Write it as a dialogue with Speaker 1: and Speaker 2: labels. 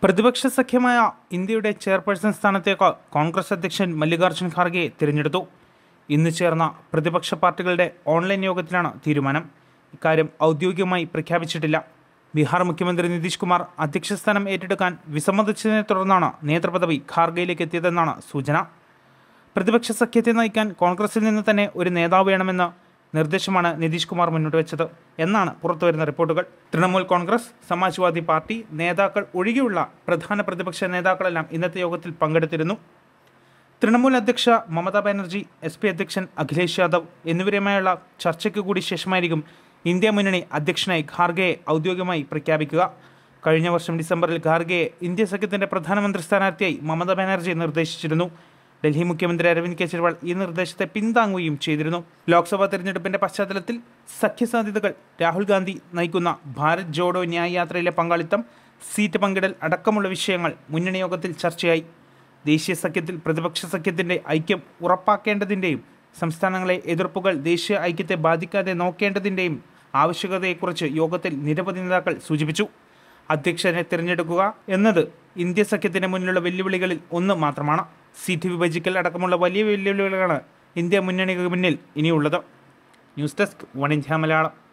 Speaker 1: പ്രതിപക്ഷ സഖ്യമായ ഇന്ത്യയുടെ ചെയർപേഴ്സൺ സ്ഥാനത്തേക്ക് കോൺഗ്രസ് അധ്യക്ഷൻ മല്ലികാർജ്ജുൻ ഖാർഗെയെ തിരഞ്ഞെടുത്തു. ഇന്ന് ചേർന്ന പ്രതിപക്ഷ പാർട്ടികളുടെ ഓൺലൈൻ യോഗത്തിലാണ് തീരുമാനം. ഇക്കാര്യം ഔദ്യോഗികമായി പ്രഖ്യാപിച്ചിട്ടില്ല. ബീഹാർ മുഖ്യമന്ത്രി നിതീഷ് കുമാർ അധ്യക്ഷസ്ഥാനം ഏറ്റെടുക്കാൻ വിസമ്മതിച്ചതിനെ തുടർന്നാണ് നേതൃപദവി ഖാർഗെയിലേക്ക് എത്തിയതെന്നാണ് സൂചന. പ്രതിപക്ഷ സഖ്യത്തെ നയിക്കാൻ കോൺഗ്രസിൽ നിന്ന് തന്നെ ഒരു നേതാവ് വേണമെന്ന നിർദ്ദേശമാണ് നിതീഷ് കുമാർ മുന്നോട്ട് വെച്ചത് എന്നാണ് പുറത്തുവരുന്ന റിപ്പോർട്ടുകൾ. തൃണമൂൽ കോൺഗ്രസ്, സമാജ്വാദി പാർട്ടി നേതാക്കൾ ഒഴികെയുള്ള പ്രധാന പ്രതിപക്ഷ നേതാക്കളെല്ലാം ഇന്നത്തെ യോഗത്തിൽ പങ്കെടുത്തിരുന്നു. തൃണമൂൽ അധ്യക്ഷ മമതാ ബാനർജി, SP അധ്യക്ഷൻ അഖിലേഷ് യാദവ് എന്നിവരുമായുള്ള ചർച്ചയ്ക്ക് കൂടി ശേഷമായിരിക്കും ഇന്ത്യ മുന്നണി അധ്യക്ഷനായി ഖാർഗെയെ ഔദ്യോഗികമായി പ്രഖ്യാപിക്കുക. കഴിഞ്ഞ വർഷം ഡിസംബറിൽ ഖാർഗെയെ ഇന്ത്യ സഖ്യത്തിൻ്റെ പ്രധാനമന്ത്രി സ്ഥാനാർത്ഥിയായി മമതാ ബാനർജി നിർദ്ദേശിച്ചിരുന്നു. ഡൽഹി മുഖ്യമന്ത്രി അരവിന്ദ് കെജ്രിവാൾ ഈ നിർദ്ദേശത്തെ പിന്താങ്ങുകയും ചെയ്തിരുന്നു. ലോക്സഭാ തെരഞ്ഞെടുപ്പിന്റെ പശ്ചാത്തലത്തിൽ സഖ്യസാധ്യതകൾ, രാഹുൽ ഗാന്ധി നയിക്കുന്ന ഭാരത് ജോഡോ ന്യായ് യാത്രയിലെ പങ്കാളിത്തം, സീറ്റ് പങ്കിടൽ അടക്കമുള്ള വിഷയങ്ങൾ മുന്നണി യോഗത്തിൽ ചർച്ചയായി. ദേശീയ സഖ്യത്തിൽ പ്രതിപക്ഷ സഖ്യത്തിന്റെ ഐക്യം ഉറപ്പാക്കേണ്ടതിൻ്റെയും സംസ്ഥാനങ്ങളെ എതിർപ്പുകൾ ദേശീയ ഐക്യത്തെ ബാധിക്കാതെ നോക്കേണ്ടതിൻ്റെയും ആവശ്യകതയെക്കുറിച്ച് യോഗത്തിൽ നിരവധി നേതാക്കൾ സൂചിപ്പിച്ചു. അധ്യക്ഷനെ തിരഞ്ഞെടുക്കുക എന്നത് ഇന്ത്യ സഖ്യത്തിന് മുന്നിലുള്ള വെല്ലുവിളികളിൽ ഒന്ന് മാത്രമാണ്. സീറ്റ് വിഭജിക്കൽ അടക്കമുള്ള വലിയ വെല്ലുവിളികളാണ് ഇന്ത്യ മുന്നണിക്ക് മുന്നിൽ ഇനിയുള്ളത്. News desk, one India Malayalam.